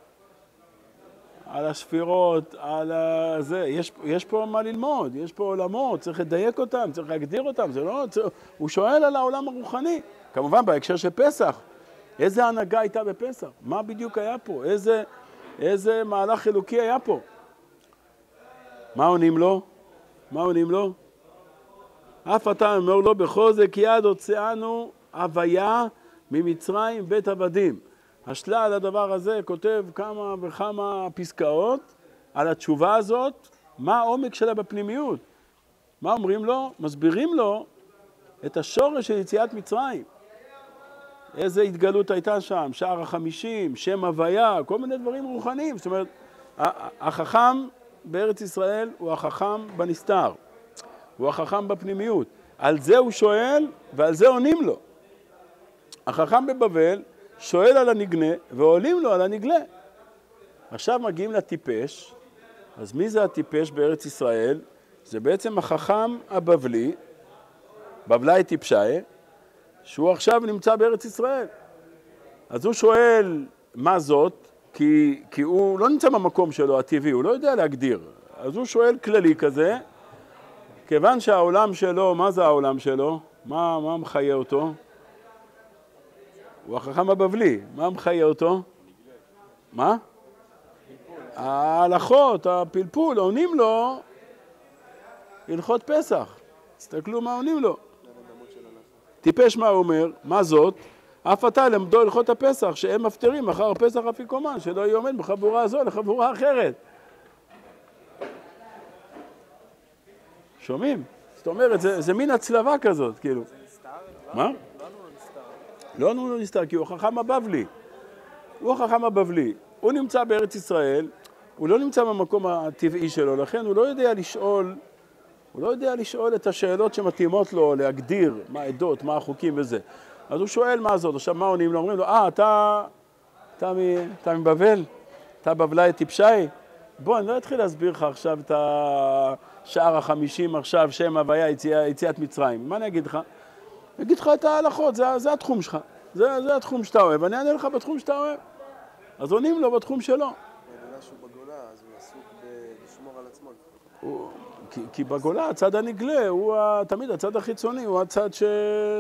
[SPEAKER 1] על הספירות, על זה, יש, יש פה מה ללמוד, יש פה עולמות, צריך לדייק אותם, צריך להגדיר אותם, זה לא, צריך, הוא שואל על העולם הרוחני, כמובן בהקשר של פסח, איזה הנהגה הייתה בפסח, מה בדיוק היה פה, איזה, איזה מהלך אלוקי היה פה. מה עונים לו? מה עונים לו? אף אתה אומר לו בחוזק יד הוצאנו הוויה ממצרים בית עבדים. השלה על הדבר הזה כותב כמה וכמה פסקאות על התשובה הזאת, מה העומק שלה בפנימיות. מה אומרים לו? מסבירים לו את השורש של יציאת מצרים. איזה התגלות הייתה שם, שער החמישים, שם הוויה, כל מיני דברים רוחניים. זאת אומרת, החכם בארץ ישראל הוא החכם בנסתר, הוא החכם בפנימיות. על זה הוא שואל ועל זה עונים לו. החכם בבבל שואל על הנגלה ועולים לו על הנגלה. עכשיו מגיעים לטיפש, אז מי זה הטיפש בארץ ישראל? זה בעצם החכם הבבלי, בבלי טיפשי, שהוא עכשיו נמצא בארץ ישראל. אז הוא שואל מה זאת, כי, כי הוא לא נמצא במקום שלו הטבעי, הוא לא יודע להגדיר. אז הוא שואל כללי כזה, כיוון שהעולם שלו, מה זה העולם שלו? מה, מה מחיה אותו? הוא החכם הבבלי, מה מחיה אותו? מה? ההלכות, הפלפול, עונים לו הלכות פסח. תסתכלו מה עונים לו. טיפש מה הוא אומר? מה זאת? אף אתה למדו הלכות הפסח, שהם מפטרים אחר פסח אפיקומן, שלא יעמד בחבורה הזו לחבורה אחרת. שומעים? זאת אומרת, זה, זה מין הצלבה כזאת, כאילו.
[SPEAKER 2] זה נסתר?
[SPEAKER 1] מה?
[SPEAKER 2] לא ענו לו נסתר.
[SPEAKER 1] לא ענו לו נסתר, כי הוא החכם הבבלי. הוא החכם הבבלי. הוא נמצא בארץ ישראל, הוא לא נמצא במקום הטבעי שלו, לכן הוא לא יודע לשאול, הוא לא יודע לשאול את השאלות שמתאימות לו, להגדיר מה העדות, מה החוקים וזה. אז הוא שואל מה זאת, עכשיו מה עונים לו? אומרים לו, אה, אתה, אתה, אתה מבבל? אתה בבלי טיפשי? בוא, אני לא אתחיל להסביר לך עכשיו את השער החמישים עכשיו, שם הוויה, יציאת, יציאת מצרים. מה אני אגיד לך? אני אגיד לך את ההלכות, זה, זה התחום שלך. זה, זה התחום שאתה אוהב, אני אענה לך בתחום שאתה אוהב. אז עונים לו בתחום שלו.
[SPEAKER 2] בגלל שהוא בגולה, אז הוא עסוק בלשמור על עצמו.
[SPEAKER 1] הוא, כי, כי בגולה, הצד הנגלה, הוא תמיד הצד החיצוני, הוא הצד ש...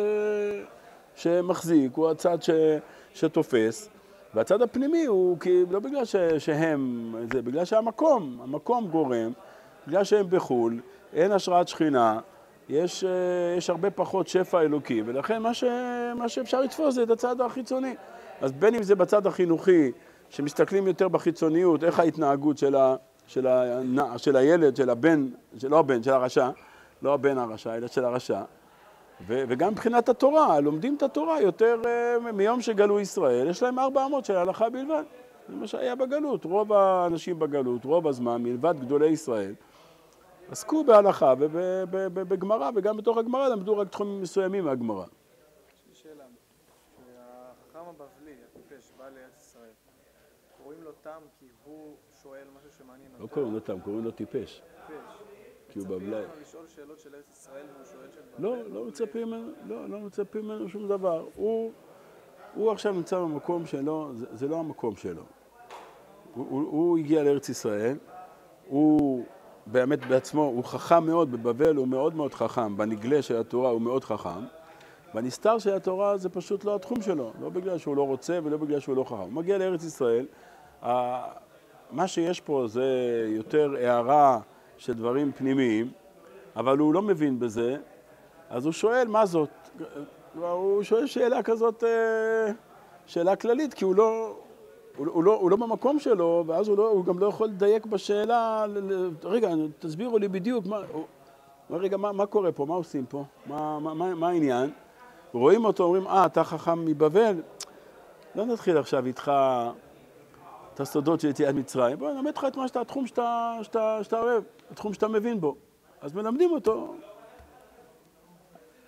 [SPEAKER 1] שמחזיק, הוא הצד ש... שתופס. והצד הפנימי הוא כי לא בגלל ש... שהם, זה בגלל שהמקום, המקום גורם, בגלל שהם בחול, אין השראת שכינה, יש, יש הרבה פחות שפע אלוקי, ולכן מה, ש... מה שאפשר לתפוס זה את הצד החיצוני. אז בין אם זה בצד החינוכי, שמסתכלים יותר בחיצוניות, איך ההתנהגות של, ה... של, ה... של הילד, של הבן, של... לא הבן, של הרשע, לא הבן הרשע, אלא של הרשע, ו... וגם מבחינת התורה, לומדים את התורה יותר מיום שגלו ישראל, יש להם ארבע אמות של ההלכה בלבד. זה מה שהיה בגלות, רוב האנשים בגלות, רוב הזמן, מלבד גדולי ישראל, עסקו בהלכה ובגמרא, וגם בתוך הגמרא למדו רק תחומים מסוימים מהגמרא.
[SPEAKER 3] יש לי שאלה, שהחכם הבבלי, הטיפש, בא לארץ ישראל, קוראים לו תם כי הוא שואל משהו שמעניין אותו?
[SPEAKER 1] לא קוראים לו תם, קוראים לו טיפש.
[SPEAKER 3] טיפש.
[SPEAKER 1] כי הוא בבלי.
[SPEAKER 3] מצפים ממנו לשאול שאלות של ארץ ישראל והוא שואל של בבל?
[SPEAKER 1] לא, לא מצפים ממנו, לא, לא מצפים ממנו שום דבר. הוא, הוא עכשיו נמצא במקום שלו, זה, זה לא המקום שלו. הוא, הוא, הוא הגיע לארץ ישראל, הוא באמת בעצמו, הוא חכם מאוד בבבל, הוא מאוד מאוד חכם. בנגלה של התורה הוא מאוד חכם. בנסתר של התורה זה פשוט לא התחום שלו. לא בגלל שהוא לא רוצה ולא בגלל שהוא לא חכם. הוא מגיע לארץ ישראל, מה שיש פה זה יותר הערה של דברים פנימיים, אבל הוא לא מבין בזה, אז הוא שואל מה זאת. הוא שואל שאלה כזאת, שאלה כללית, כי הוא לא, הוא, הוא לא, הוא לא במקום שלו, ואז הוא, לא, הוא גם לא יכול לדייק בשאלה, רגע, תסבירו לי בדיוק, מה, רגע, מה, מה קורה פה, מה עושים פה, מה, מה, מה, מה העניין? רואים אותו, אומרים, אה, אתה חכם מבבל, לא נתחיל עכשיו איתך את הסודות של יציאת מצרים, בוא נלמד לך את מה שאתה, התחום שאתה, שאתה, שאתה אוהב, התחום שאתה מבין בו. אז מלמדים אותו.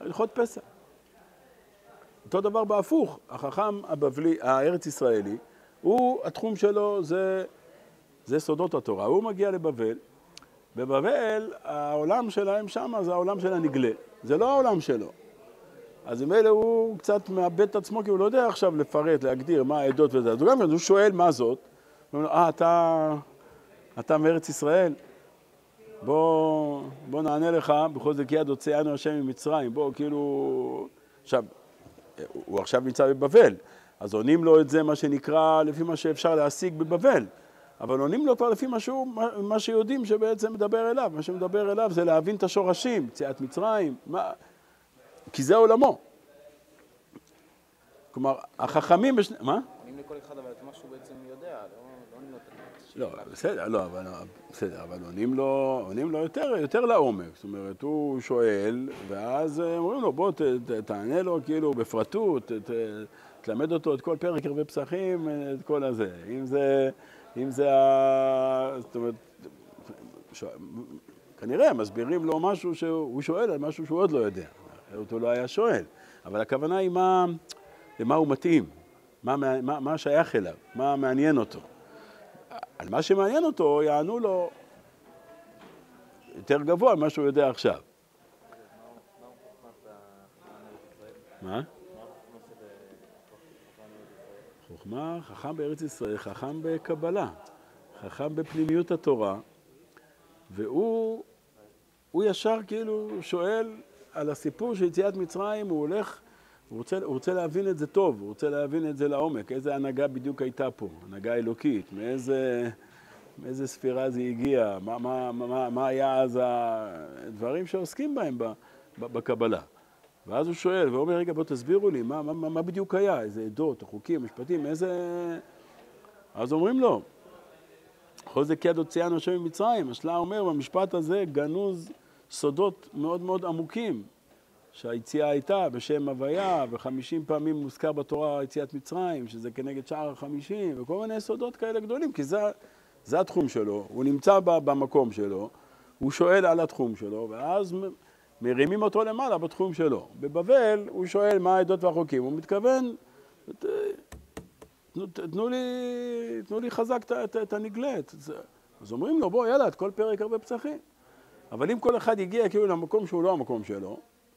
[SPEAKER 1] הלכות פסח. אותו דבר בהפוך, החכם הבבלי, הארץ ישראלי, הוא, התחום שלו זה, זה סודות התורה. הוא מגיע לבבל, בבבל העולם שלהם שם זה העולם של הנגלה, זה לא העולם שלו. אז עם אלה הוא קצת מאבד את עצמו, כי הוא לא יודע עכשיו לפרט, להגדיר מה העדות וזה. אז הוא גם הוא שואל מה זאת, הוא אומר לו, אה, אתה, אתה מארץ ישראל? בוא, בוא נענה לך, בכל זה כי יד הוציאנו השם ממצרים, בוא, כאילו... עכשיו, הוא עכשיו נמצא בבבל, אז עונים לו את זה מה שנקרא, לפי מה שאפשר להשיג בבבל, אבל עונים לו כבר לפי משהו, מה שיודעים שבעצם מדבר אליו, מה שמדבר אליו זה להבין את השורשים, יציאת מצרים, מה... כי זה עולמו. כלומר, החכמים בשני... מה?
[SPEAKER 4] עונים לכל אחד, אבל את מה שהוא בעצם יודע, לא עונים לו את זה.
[SPEAKER 1] לא, בסדר, לא, אבל, בסדר, אבל עונים לו, עונים לו יותר, יותר לעומק. זאת אומרת, הוא שואל, ואז אומרים לו, בוא, ת, ת, תענה לו כאילו בפרטות, ת, תלמד אותו את כל פרק הרבה פסחים, את כל הזה. אם זה, אם זה ה... זאת אומרת, ש... כנראה מסבירים לו משהו שהוא שואל על משהו שהוא עוד לא יודע. הוא לא היה שואל. אבל הכוונה היא מה, למה הוא מתאים, מה, מה, מה שייך אליו, מה מעניין אותו. על מה שמעניין אותו, יענו לו יותר גבוה ממה שהוא יודע עכשיו. מה? חוכמה, חכם בארץ ישראל, חכם בקבלה, חכם בפנימיות התורה, והוא הוא ישר כאילו שואל על הסיפור של יציאת מצרים, הוא הולך, הוא רוצה, הוא רוצה להבין את זה טוב, הוא רוצה להבין את זה לעומק, איזה הנהגה בדיוק הייתה פה, הנהגה אלוקית, מאיזה, מאיזה ספירה זה הגיע, מה, מה, מה, מה היה אז הדברים שעוסקים בהם בקבלה. ואז הוא שואל, והוא אומר, רגע, בוא תסבירו לי, מה, מה, מה בדיוק היה, איזה עדות, החוקים, משפטים, איזה... אז אומרים לו, כל זה כי יד הוציאנו השם ממצרים, השלה אומר במשפט הזה, גנוז סודות מאוד מאוד עמוקים, שהיציאה הייתה בשם הוויה, וחמישים פעמים מוזכר בתורה יציאת מצרים, שזה כנגד שער החמישים, וכל מיני סודות כאלה גדולים, כי זה, זה התחום שלו, הוא נמצא במקום שלו, הוא שואל על התחום שלו, ואז מרימים אותו למעלה בתחום שלו. בבבל הוא שואל מה העדות והחוקים, הוא מתכוון, ת, תנו, תנו, לי, תנו לי חזק את, את הנגלת. אז אומרים לו, בוא, יאללה, את כל פרק הרבה פסחים. אבל אם כל אחד הגיע כאילו למקום שהוא לא המקום שלו,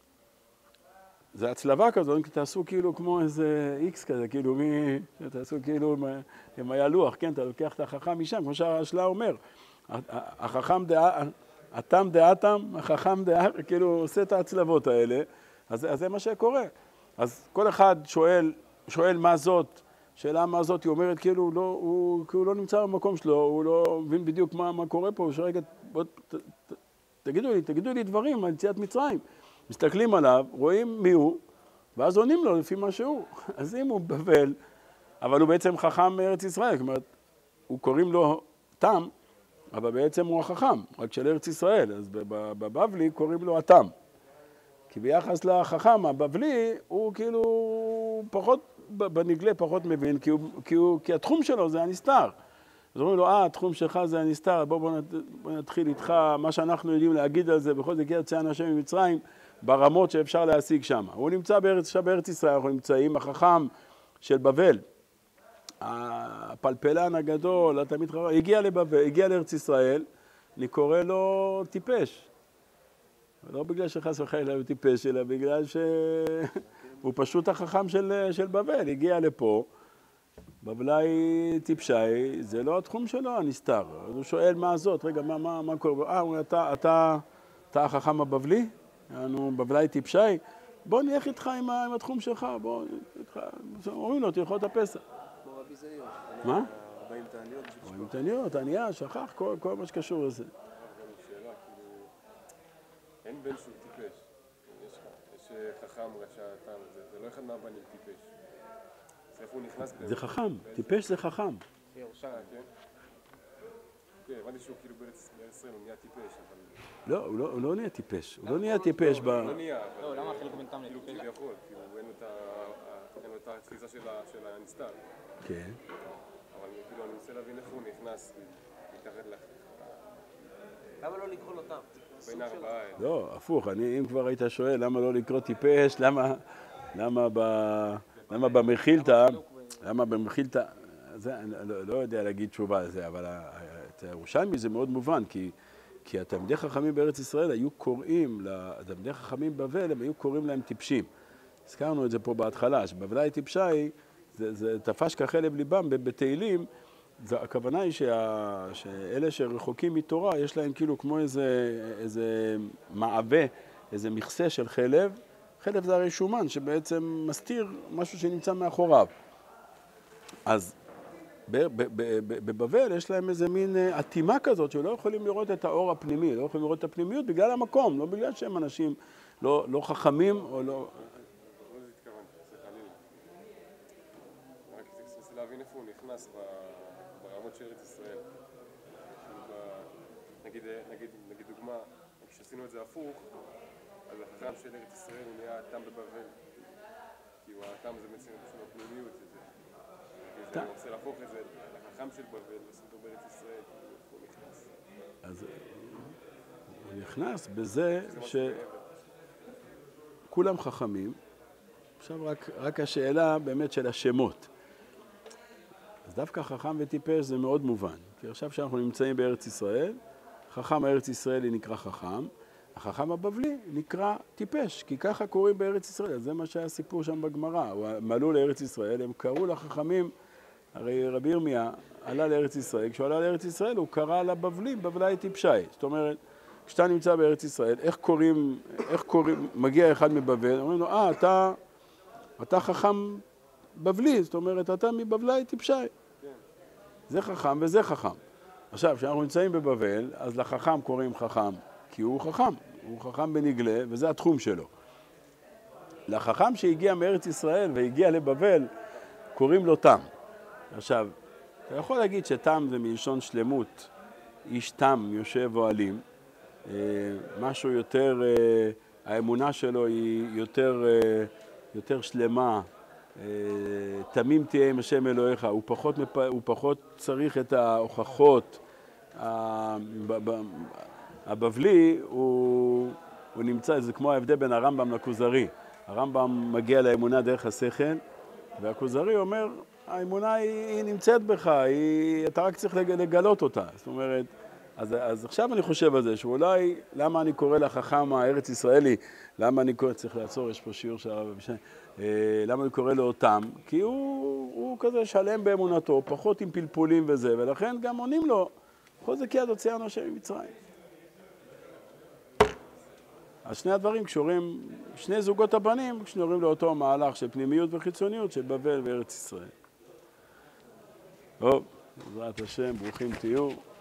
[SPEAKER 1] זה הצלבה כזו, תעשו כאילו כמו איזה איקס כזה, כאילו מי, תעשו כאילו אם היה לוח, כן, אתה לוקח את החכם משם, כמו שהשלה אומר, החכם דעה, התם דעתם, החכם דעה, כאילו עושה את ההצלבות האלה, אז, אז זה מה שקורה. אז כל אחד שואל, שואל מה זאת, שאלה מה זאת, היא אומרת כאילו לא, הוא, כאילו לא נמצא במקום שלו, הוא לא מבין בדיוק מה, מה קורה פה, הוא שואל, בוא, ת, ת, תגידו לי, תגידו לי דברים על יציאת מצרים. מסתכלים עליו, רואים מי הוא, ואז עונים לו לפי מה שהוא. אז אם הוא בבל, אבל הוא בעצם חכם מארץ ישראל, זאת אומרת, הוא קוראים לו תם, אבל בעצם הוא החכם, רק של ארץ ישראל, אז בבבלי קוראים לו התם. כי ביחס לחכם, הבבלי הוא כאילו פחות, בנגלה פחות מבין, כי, הוא, כי, הוא, כי התחום שלו זה הנסתר. אז אומרים לו, אה, התחום שלך זה הנסתר, בוא, בוא, בוא נתחיל איתך, מה שאנחנו יודעים להגיד על זה, בכל זה כי יציאנו השם ממצרים, ברמות שאפשר להשיג שם. הוא נמצא בארץ, בארץ ישראל, אנחנו נמצאים, החכם של בבל, הפלפלן הגדול, התלמיד חכם, הגיע לבבל, הגיע לארץ ישראל, אני קורא לו טיפש. לא בגלל שחס וחלילה הוא טיפש, אלא בגלל שהוא פשוט החכם של, של בבל, הגיע לפה, בבלי טיפשי, זה לא התחום שלו, הנסתר. אז הוא שואל מה זאת, רגע, מה, מה, מה קורה? אה, הוא אומר, אתה, אתה, אתה החכם הבבלי? אנו בבלי טיפשי? בוא נלך איתך עם, עם התחום שלך, בוא, איתך. אומרים לו, תלכות הפסח.
[SPEAKER 2] כמו רבי זאיר.
[SPEAKER 1] מה?
[SPEAKER 2] ארבעים תעניות.
[SPEAKER 1] ארבעים תעניות, ענייה, שכח, כל, כל מה שקשור לזה.
[SPEAKER 5] שאלה, כאילו, אין בן שהוא טיפש. יש חכם, רשע, תם, זה לא אחד מהבנים טיפש. אז איפה הוא נכנס?
[SPEAKER 1] זה חכם, טיפש זה חכם.
[SPEAKER 5] ירושלים, כן? כן, הבנתי שהוא כאילו בארץ ישראל, הוא נהיה טיפש, אבל...
[SPEAKER 1] לא, הוא לא, הוא לא נהיה טיפש, הוא לא נהיה טיפש ב...
[SPEAKER 5] לא נהיה, אבל...
[SPEAKER 4] לא, למה החילוק בין תם לטיפש?
[SPEAKER 5] כאילו כביכול, כאילו אין לו את התפיסה של הנסתר.
[SPEAKER 1] כן.
[SPEAKER 5] אבל כאילו אני רוצה להבין איך הוא נכנס מתחת לך.
[SPEAKER 2] למה לא לקרוא לו תם?
[SPEAKER 5] בין ארבעה.
[SPEAKER 1] לא, הפוך, אני, אם כבר היית שואל למה לא לקרוא טיפש, למה, למה, ב, למה במחילתא, למה במחילתא, זה, אני לא, לא יודע להגיד תשובה על זה, אבל את הירושלמי זה מאוד מובן, כי, כי התלמידי חכמים בארץ ישראל היו קוראים, לתלמידי חכמים בבל, הם היו קוראים להם טיפשים. הזכרנו את זה פה בהתחלה, שבוודאי טיפשה היא, זה, זה תפש כחלב ליבם בתהילים, הכוונה היא שה, שאלה שרחוקים מתורה, יש להם כאילו כמו איזה, איזה מעווה, איזה מכסה של חלב. חלב זה הרי שומן שבעצם מסתיר משהו שנמצא מאחוריו. אז בבבל יש להם איזה מין עטימה כזאת שלא יכולים לראות את האור הפנימי, לא יכולים לראות את הפנימיות בגלל המקום, לא בגלל שהם אנשים לא, לא חכמים או לא...
[SPEAKER 5] להבין איפה הוא נכנס ברמות של ארץ ישראל. נגיד, נגיד, נגיד דוגמה, כשעשינו את זה הפוך, אז החכם של ארץ ישראל הוא נהיה התם בבבל. כי התם זה בעצם של הפנימיות. אני רוצה להפוך את זה לחכם של בבל, לשים אותו בארץ ישראל, הוא נכנס.
[SPEAKER 1] אז הוא נכנס בזה שכולם חכמים. עכשיו רק, רק השאלה באמת של השמות. אז דווקא חכם וטיפש זה מאוד מובן. כי עכשיו שאנחנו נמצאים בארץ ישראל, חכם הארץ ישראלי נקרא חכם, החכם הבבלי נקרא טיפש, כי ככה קוראים בארץ ישראל. זה מה שהיה סיפור שם בגמרא. הם עלו לארץ ישראל, הם קראו לחכמים, הרי רבי ירמיה עלה לארץ ישראל, כשהוא עלה לארץ ישראל הוא קרא לבבלים, בבלי טיפשי. זאת אומרת, כשאתה נמצא בארץ ישראל, איך קוראים, איך קוראים, מגיע אחד מבבל, אומרים לו, אה, אתה, אתה חכם בבלי, זאת אומרת, אתה מבבלי טיפשי. זה חכם וזה חכם. עכשיו, כשאנחנו נמצאים בבבל, אז לחכם קוראים חכם, כי הוא חכם. הוא חכם בנגלה, וזה התחום שלו. לחכם שהגיע מארץ ישראל והגיע לבבל, קוראים לו תם. עכשיו, אתה יכול להגיד שתם זה מלשון שלמות, איש תם יושב אוהלים. משהו יותר, האמונה שלו היא יותר, יותר שלמה, תמים תהיה עם השם אלוהיך, הוא פחות, הוא פחות צריך את ההוכחות. הבבלי הוא, הוא נמצא, זה כמו ההבדל בין הרמב"ם לכוזרי. הרמב"ם מגיע לאמונה דרך השכל, והכוזרי אומר, האמונה היא, היא נמצאת בך, היא, אתה רק צריך לגלות אותה. זאת אומרת, אז, אז עכשיו אני חושב על זה, שאולי, למה אני קורא לחכם הארץ ישראלי, למה אני קורא, צריך לעצור, יש פה שיעור של הרב אבישי, למה אני קורא לו אותם? כי הוא, הוא כזה שלם באמונתו, פחות עם פלפולים וזה, ולכן גם עונים לו, כל זה כי עד הוציאנו השם ממצרים. אז שני הדברים קשורים, שני זוגות הבנים קשורים לאותו מהלך של פנימיות וחיצוניות של בבל וארץ ישראל. טוב, בעזרת השם, ברוכים תהיו.